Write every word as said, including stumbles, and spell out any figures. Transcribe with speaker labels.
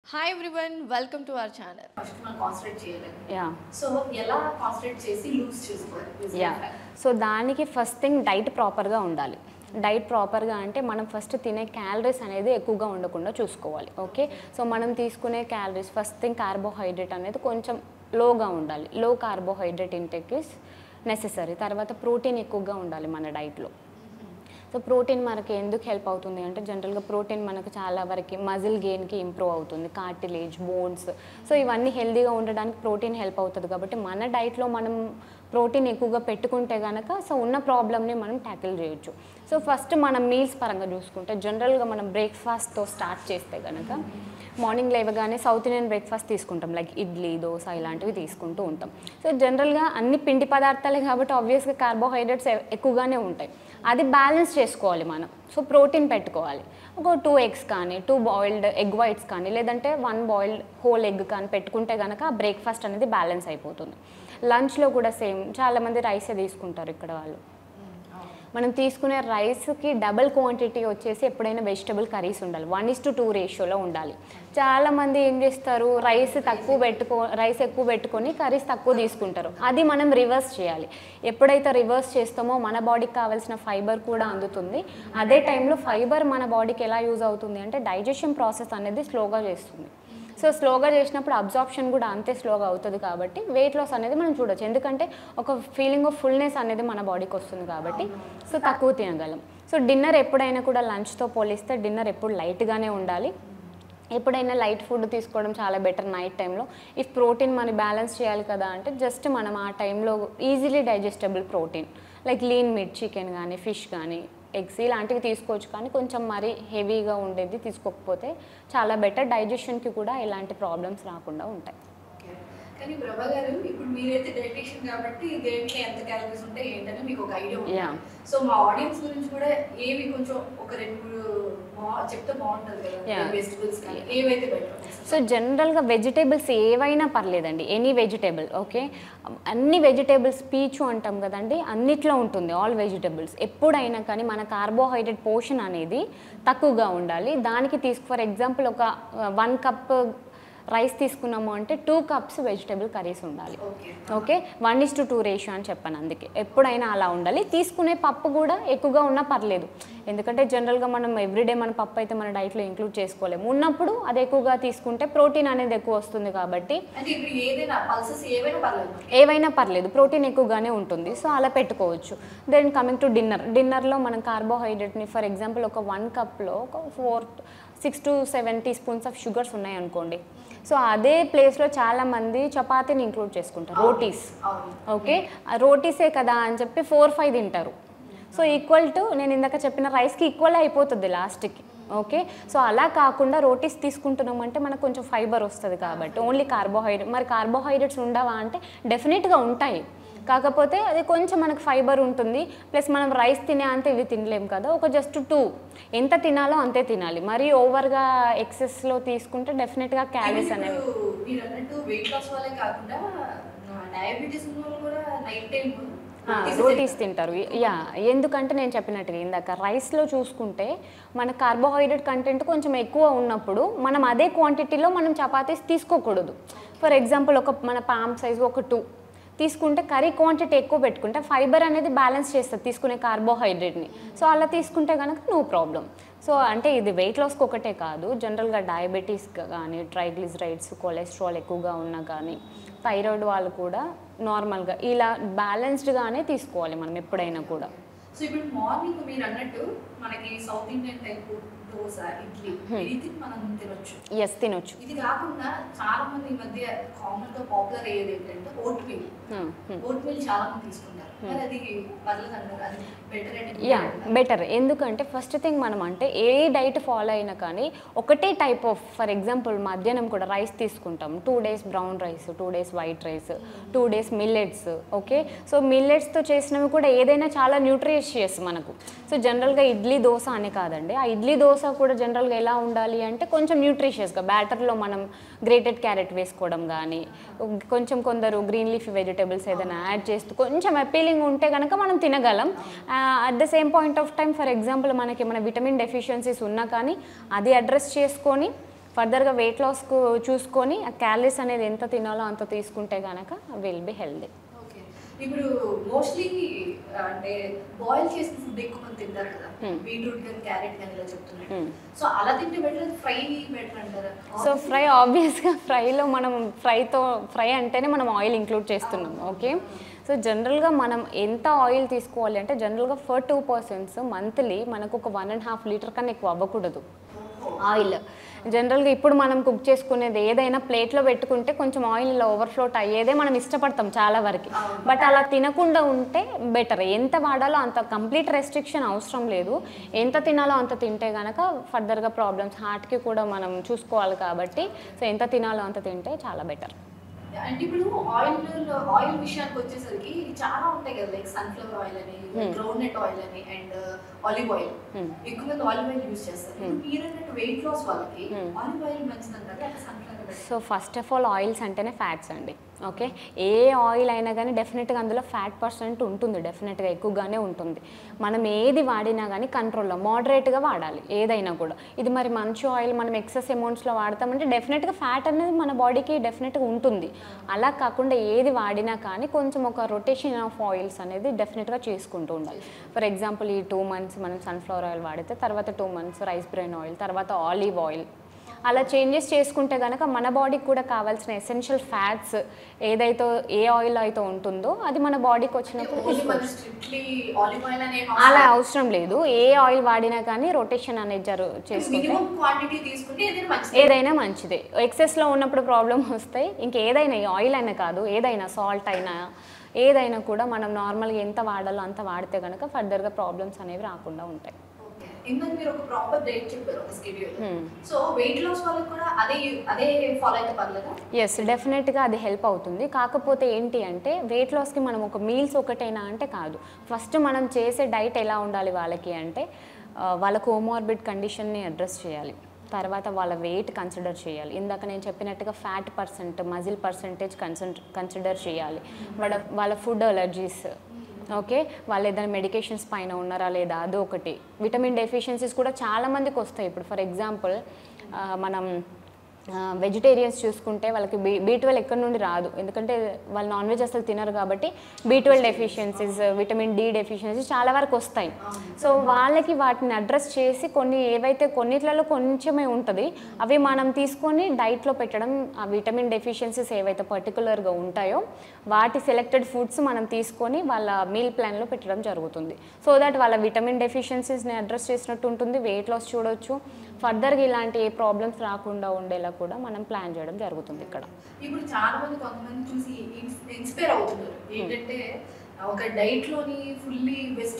Speaker 1: Hi everyone, welcome to our channel.
Speaker 2: First మనం concentrate చేయలేము.
Speaker 3: Yeah.
Speaker 2: So ఎలా concentrate చేసి లూజ్ చేసుకోవాలి?
Speaker 3: యా సో దానికి ఫస్ట్ థింగ్ డైట్ ప్రాపర్గా ఉండాలి. డైట్ ప్రాపర్గా అంటే మనం ఫస్ట్ తినే క్యాలరీస్ అనేది ఎక్కువగా ఉండకుండా చూసుకోవాలి. ఓకే, సో మనం తీసుకునే క్యాలరీస్ ఫస్ట్ థింగ్ కార్బోహైడ్రేట్ అనేది కొంచెం లోగా ఉండాలి. Low carbohydrate intake is necessary. తర్వాత ప్రోటీన్ ఎక్కువగా ఉండాలి మన డైట్లో. సో ప్రోటీన్ మనకి ఎందుకు హెల్ప్ అవుతుంది అంటే జనరల్గా ప్రోటీన్ మనకు చాలా వరకు మజిల్ గెయిన్కి ఇంప్రూవ్ అవుతుంది, కార్టిలేజ్, బోన్స్, సో ఇవన్నీ హెల్తీగా ఉండడానికి ప్రోటీన్ హెల్ప్ అవుతుంది. కాబట్టి మన డైట్లో మనం ప్రోటీన్ ఎక్కువగా పెట్టుకుంటే కనుక సో ఉన్న ప్రాబ్లమ్ని మనం ట్యాకిల్ చేయొచ్చు. సో ఫస్ట్ మనం మీల్స్ పరంగా చూసుకుంటే జనరల్గా మనం బ్రేక్ఫాస్ట్తో స్టార్ట్ చేస్తే కనుక మార్నింగ్ లేవగానే సౌత్ ఇండియన్ బ్రేక్ఫాస్ట్ తీసుకుంటాం, లైక్ ఇడ్లీ, దోశ ఇలాంటివి తీసుకుంటూ ఉంటాం. సో జనరల్గా అన్ని పిండి పదార్థాలే కాబట్టి ఆబ్వియస్గా కార్బోహైడ్రేట్స్ ఎక్కువగానే ఉంటాయి. అది బ్యాలెన్స్ చేసుకోవాలి మనం. సో ప్రోటీన్ పెట్టుకోవాలి. ఒక టూ ఎగ్స్ కానీ, టూ బాయిల్డ్ ఎగ్ వైట్స్ కానీ, లేదంటే వన్ బాయిల్డ్ హోల్ ఎగ్ కానీ పెట్టుకుంటే కనుక బ్రేక్ఫాస్ట్ అనేది బ్యాలెన్స్ అయిపోతుంది. లంచ్లో కూడా సేమ్, చాలామంది రైసే తీసుకుంటారు ఇక్కడ వాళ్ళు. మనం తీసుకునే రైస్కి డబుల్ క్వాంటిటీ వచ్చేసి ఎప్పుడైనా వెజిటబుల్ కర్రీస్ ఉండాలి, వన్ ఇస్ టు టూ రేషియోలో ఉండాలి. చాలామంది ఏం చేస్తారు, రైస్ తక్కువ పెట్టుకో రైస్ ఎక్కువ పెట్టుకొని కర్రీస్ తక్కువ తీసుకుంటారు. అది మనం రివర్స్ చేయాలి. ఎప్పుడైతే రివర్స్ చేస్తామో మన బాడీకి కావాల్సిన ఫైబర్ కూడా అందుతుంది. అదే టైంలో ఫైబర్ మన బాడీకి ఎలా యూజ్ అవుతుంది అంటే డైజెషన్ ప్రాసెస్ అనేది స్లోగా చేస్తుంది. సో స్లోగా చేసినప్పుడు అబ్జార్ప్షన్ కూడా అంతే స్లోగా అవుతుంది. కాబట్టి వెయిట్ లాస్ అనేది మనం చూడొచ్చు. ఎందుకంటే ఒక ఫీలింగ్ ఆఫ్ ఫుల్నెస్ అనేది మన బాడీకి వస్తుంది కాబట్టి సో తక్కువ తినగలం. సో డిన్నర్ ఎప్పుడైనా కూడా లంచ్తో పోలిస్తే డిన్నర్ ఎప్పుడు లైట్గానే ఉండాలి. ఎప్పుడైనా లైట్ ఫుడ్ తీసుకోవడం చాలా బెటర్ నైట్ టైంలో. ఇఫ్ ప్రోటీన్ మనం బ్యాలెన్స్ చేయాలి కదా అంటే జస్ట్ మనం ఆ టైంలో easily digestible protein like lean meat, chicken కానీ, ఫిష్ కానీ, ఎగ్స్ ఇలాంటివి తీసుకోవచ్చు. కానీ కొంచెం మరీ హెవీగా ఉండేది తీసుకోకపోతే చాలా బెటర్. డైజెషన్కి కూడా ఎలాంటి ప్రాబ్లమ్స్ రాకుండా ఉంటాయి.
Speaker 2: కానీ ప్రభా గారు, ఇప్పుడు మీరైతే డైటీషియన్ కాబట్టి దేంట్లో ఎంత క్యాలరీస్ ఉంటాయి ఏంటని మీకు ఒక ఐడియా ఉంటుంది. సో మా ఆడియన్స్ గురించి కూడా ఏవి కొంచెం ఒక రెండు మూడు చెప్తే బాగుంటుంది కదా, వెజిటబుల్స్ కానీ ఏవైతే బెటర్.
Speaker 3: సో జనరల్గా వెజిటేబుల్స్ ఏవైనా పర్లేదండి, ఎనీ వెజిటేబుల్. ఓకే, అన్ని వెజిటేబుల్స్ పీచు అంటాం కదండి, అన్నిట్లో ఉంటుంది ఆల్ వెజిటేబుల్స్. ఎప్పుడైనా కానీ మన కార్బోహైడ్రేట్ పోర్షన్ అనేది తక్కువగా ఉండాలి. దానికి తీసుకు ఫర్ ఎగ్జాంపుల్ ఒక వన్ కప్ రైస్ తీసుకున్నాము అంటే టూ కప్స్ వెజిటేబుల్ కర్రీస్ ఉండాలి. Okay, one is to two ratio అని చెప్పాను. అందుకే ఎప్పుడైనా అలా ఉండాలి. తీసుకునే పప్పు కూడా ఎక్కువగా ఉన్నా పర్లేదు, ఎందుకంటే జనరల్గా మనం ఎవ్రీడే మన పప్పు అయితే మన డైట్లో ఇంక్లూడ్ చేసుకోలేము. ఉన్నప్పుడు అది ఎక్కువగా తీసుకుంటే ప్రోటీన్ అనేది ఎక్కువ వస్తుంది. కాబట్టి ఏవైనా పర్లేదు, ప్రోటీన్ ఎక్కువగానే ఉంటుంది. సో అలా పెట్టుకోవచ్చు. దెన్ కమింగ్ టు డిన్నర్, డిన్నర్లో మనం కార్బోహైడ్రేట్ని ఫర్ ఎగ్జాంపుల్ ఒక వన్ కప్లో ఒక four six to seven tea spoons of sugars ఉన్నాయనుకోండి. సో అదే ప్లేస్లో చాలామంది చపాతీని ఇంక్లూడ్ చేసుకుంటారు, రోటీస్. ఓకే, రోటీసే కదా అని చెప్పి ఫోర్ ఫైవ్ తింటారు. సో ఈక్వల్ టు నేను ఇందాక చెప్పిన రైస్కి ఈక్వల్ అయిపోతుంది లాస్ట్కి. ఓకే, సో అలా కాకుండా రోటీస్ తీసుకుంటున్నాం అంటే మనకు కొంచెం ఫైబర్ వస్తుంది. కాబట్టి ఓన్లీ కార్బోహైడ్రేట్, మరి కార్బోహైడ్రేట్స్ ఉండవా అంటే డెఫినెట్గా ఉంటాయి. కాకపోతే అది కొంచెం మనకు ఫైబర్ ఉంటుంది. ప్లస్ మనం రైస్ తినే అంతే ఇవి తినలేము కదా, ఒక జస్ట్ టూ ఎంత తినాలో అంతే తినాలి. మరి ఓవర్గా ఎక్సెస్లో తీసుకుంటే డెఫినెట్గా క్యాలరీస్ అనేవి. రోటీస్ తింటారు. యా, ఎందుకంటే నేను చెప్పినట్టుగా ఇందాక రైస్లో చూసుకుంటే మన కార్బోహైడ్రేట్ కంటెంట్ కొంచెం ఎక్కువ ఉన్నప్పుడు మనం అదే క్వాంటిటీలో మనం చపాతీస్ తీసుకోకూడదు. ఫర్ ఎగ్జాంపుల్ ఒక మన పామ్ సైజ్ ఒక టూ తీసుకుంటే కర్రీ క్వాంటిటీ ఎక్కువ పెట్టుకుంటే ఫైబర్ అనేది బ్యాలెన్స్ చేస్తుంది తీసుకునే కార్బోహైడ్రేట్ని. సో అలా తీసుకుంటే కనుక నో ప్రాబ్లం. సో అంటే ఇది వెయిట్ లాస్కి ఒకటే కాదు, జనరల్గా డయాబెటీస్ కానీ, ట్రైగ్లిజరైడ్స్, కొలెస్ట్రాల్ ఎక్కువగా ఉన్నా కానీ, థైరాయిడ్ వాళ్ళు కూడా నార్మల్గా ఇలా బ్యాలెన్స్డ్గానే తీసుకోవాలి మనం ఎప్పుడైనా కూడా.
Speaker 2: సో ఇప్పుడు మార్నింగ్ మీరు అన్నట్టు మనకి South Indian type dosa, idli ఇది మనం తినొచ్చు.
Speaker 3: ఎస్, తినొచ్చు.
Speaker 2: ఇది కాకుండా చాలా మంది ఈ మధ్య కామన్ గా పాపులర్ అయ్యేది ఏంటంటే ఓట్ మీల్. ఓట్ మీల్ చాలా మంది తీసుకుంటారు. మరి అది పర్లేదు అంటారు, అది బెటర్ అంటే?
Speaker 3: Yeah, better. ఎందుకంటే ఫస్ట్ థింగ్ మనం అంటే ఏ డైట్ ఫాలో అయినా కానీ ఒకటే టైప్ ఆఫ్, ఫర్ ఎగ్జాంపుల్ మధ్యాహ్నం కూడా రైస్ తీసుకుంటాం, two days brown rice, two days white rice, two days millets. Okay, so మిల్లెట్స్తో చేసినవి కూడా ఏదైనా చాలా న్యూట్రిషియస్ మనకు. సో జనరల్గా ఇడ్లీ దోశ అని కాదండి, ఆ ఇడ్లీ దోశ కూడా జనరల్గా ఎలా ఉండాలి అంటే కొంచెం న్యూట్రిషియస్గా బ్యాటర్లో మనం గ్రేటెడ్ క్యారెట్ వేసుకోవడం కానీ, కొంచెం కొందరు గ్రీన్ లీఫీ వెజిటేబుల్స్ ఏదైనా యాడ్ చేస్తూ కొంచెం అపీలింగ్ ఉంటే కనుక మనం తినగలం. At the same point of time for example మనకి ఏమైనా విటమిన్ డెఫిషియన్సీస్ ఉన్నా కానీ అది అడ్రస్ చేసుకొని ఫర్దర్గా వెయిట్ లాస్కు చూసుకొని ఆ క్యాలరీస్ అనేది ఎంత తినాలో అంత తీసుకుంటే కనుక విల్ బి హెల్దీ.
Speaker 2: ఓకే, ఇప్పుడు మోస్ట్లీ అంటే బాయిల్ చేసిన ఫుడ్ ఎక్కువ మంది తింటారు కదా, బీట్రూట్ కానీ క్యారెట్ కానీ ఇలా చెప్తున్నారు. సో అలా తింటే బెటర్, ఫ్రై బెటర్ అంటారా?
Speaker 3: సో ఫ్రై ఆబ్వియస్గా ఫ్రైలో మనం ఫ్రైతో ఫ్రై అంటేనే మనం ఆయిల్ ఇంక్లూడ్ చేస్తున్నాం. ఓకే, సో జనరల్గా మనం ఎంత ఆయిల్ తీసుకోవాలి అంటే జనరల్గా ఫర్ టూ పర్సన్స్ మంత్లీ మనకు ఒక వన్ అండ్ హాఫ్ లీటర్ కన్నా ఎక్కువ అవ్వకూడదు ఆయిల్. జనరల్గా ఇప్పుడు మనం కుక్ చేసుకునేది ఏదైనా ప్లేట్లో పెట్టుకుంటే కొంచెం ఆయిల్ ఇలా ఓవర్ఫ్లోట్ అయ్యేదే మనం ఇష్టపడతాం చాలా వరకు. బట్ అలా తినకుండా ఉంటే బెటర్. ఎంత వాడాలో అంత, కంప్లీట్ రెస్ట్రిక్షన్ అవసరం లేదు. ఎంత తినాలో అంత తింటే కనుక ఫర్దర్గా ప్రాబ్లమ్స్ హార్ట్కి కూడా మనం చూసుకోవాలి కాబట్టి సో ఎంత తినాలో అంత తింటే చాలా బెటర్.
Speaker 2: అంటే ఇప్పుడు ఆయిల్ ఆయిల్ విషయానికి వచ్చేసరికి చాలా ఉంటాయి కదా, లైక్ సన్ఫ్లవర్ ఆయిల్ అని, గ్రౌండ్ నట్ ఆయిల్ అని, అండ్ ఆలివ్ ఆయిల్. ఎక్కువ మంది ఆలివ్ ఆయిల్ యూజ్ చేస్తారు. మీరు అన్నట్టు వెయిట్ లాస్ వాళ్ళకి ఆలివ్ ఆయిల్ మంచిదంటారా లేక sunflower?
Speaker 3: So first of all oils అంటేనే ఫ్యాట్స్ అండి. ఓకే, ఏ ఆయిల్ అయినా కానీ డెఫినెట్గా అందులో ఫ్యాట్ పర్సెంట్ ఉంటుంది, డెఫినెట్గా ఎక్కువగానే ఉంటుంది. మనం ఏది వాడినా కానీ కంట్రోల్లో మోడరేట్గా వాడాలి ఏదైనా కూడా. ఇది మరి మంచి ఆయిల్ మనం ఎక్సెస్ అమౌంట్స్లో వాడతామంటే డెఫినెట్గా ఫ్యాట్ అనేది మన బాడీకి డెఫినెట్గా ఉంటుంది. అలా కాకుండా ఏది వాడినా కానీ కొంచెం ఒక రొటేషన్ ఆఫ్ ఆయిల్స్ అనేది డెఫినెట్గా చేసుకుంటూ ఉండాలి. ఫర్ ఎగ్జాంపుల్ ఈ టూ మంత్స్ మనం సన్ఫ్లవర్ ఆయిల్ వాడితే తర్వాత two months rice bran oil, తర్వాత ఆలివ్ ఆయిల్, అలా చేంజెస్ చేసుకుంటే కనుక మన బాడీకి కూడా కావాల్సిన ఎసెన్షియల్ ఫ్యాట్స్ ఏదైతే ఏ ఆయిల్ అయితే ఉంటుందో అది మన బాడీకి వచ్చినప్పుడు అలా అవసరం లేదు. ఏ ఆయిల్ వాడినా కానీ రొటేషన్ అనేది జరు చేసుకుంటే ఏదైనా మంచిదే. ఎక్సెస్లో ఉన్నప్పుడు ప్రాబ్లమ్ వస్తాయి. ఇంకేదైనా ఆయిల్ అయినా కాదు, ఏదైనా సాల్ట్ అయినా ఏదైనా కూడా మనం నార్మల్గా ఎంత వాడాలో అంత వాడితే కనుక ఫర్దర్గా ప్రాబ్లమ్స్ అనేవి రాకుండా ఉంటాయి.
Speaker 2: ఇందాక మీరు ఒక ప్రాపర్ డైట్ చెప్పారు, ఒక స్కెడ్యూల్. సో వెయిట్ లాస్ వాళ్ళకి కూడా అదే అదే ఫాలో అయితే పర్లేదా?
Speaker 3: ఎస్, డెఫినెట్గా అది హెల్ప్ అవుతుంది. కాకపోతే ఏంటి అంటే వెయిట్ లాస్కి మనం ఒక మీల్స్ ఒకటైనా అంటే కాదు. ఫస్ట్ మనం చేసే డైట్ ఎలా ఉండాలి వాళ్ళకి అంటే వాళ్ళ కోమార్బిడ్ కండిషన్ని అడ్రస్ చేయాలి. తర్వాత వాళ్ళ వెయిట్ కన్సిడర్ చేయాలి. ఇందాక నేను చెప్పినట్టుగా fat percent, muscle percentage consent consider చేయాలి. వాళ్ళ వాళ్ళ ఫుడ్ అలర్జీస్, ఓకే, వాళ్ళు ఏదైనా మెడికేషన్స్ పైన ఉన్నారా లేదా అది ఒకటి. విటమిన్ డెఫిషియన్సీస్ కూడా చాలామందికి వస్తాయి. ఇప్పుడు ఫర్ ఎగ్జాంపుల్ మనం వెజిటేరియన్స్ చూసుకుంటే వాళ్ళకి బీ బీ ట్వెల్వ్ ఎక్కడి నుండి రాదు, ఎందుకంటే వాళ్ళు నాన్ వెజ్ అసలు తినరు కాబట్టి B twelve deficiencies, vitamin D deficiencies చాలా వరకు వస్తాయి. సో వాళ్ళకి వాటిని అడ్రస్ చేసి కొన్ని ఏవైతే కొన్నిట్లలో కొంచెమే ఉంటుంది అవి మనం తీసుకొని డైట్లో పెట్టడం, ఆ విటమిన్ డెఫిషియన్సీస్ ఏవైతే పర్టికులర్గా ఉంటాయో వాటి సెలెక్టెడ్ ఫుడ్స్ మనం తీసుకొని వాళ్ళ మీల్ ప్లాన్లో పెట్టడం జరుగుతుంది. సో దట్ వాళ్ళ విటమిన్ డెఫిషియన్సీస్ని అడ్రస్ చేసినట్టు ఉంటుంది, వెయిట్ లాస్ చూడొచ్చు, ఫర్దర్గా ఇలాంటి ఏ ప్రాబ్లమ్స్ రాకుండా ఉండేలా కూడా మనం ప్లాన్ చేయడం జరుగుతుంది ఇక్కడ.
Speaker 2: ఇప్పుడు చాలా మంది కొంతమంది చూసి ఇన్స్పైర్ అవుతున్నారు ఏంటంటే ఒక డైట్ లోని ఫుల్లీ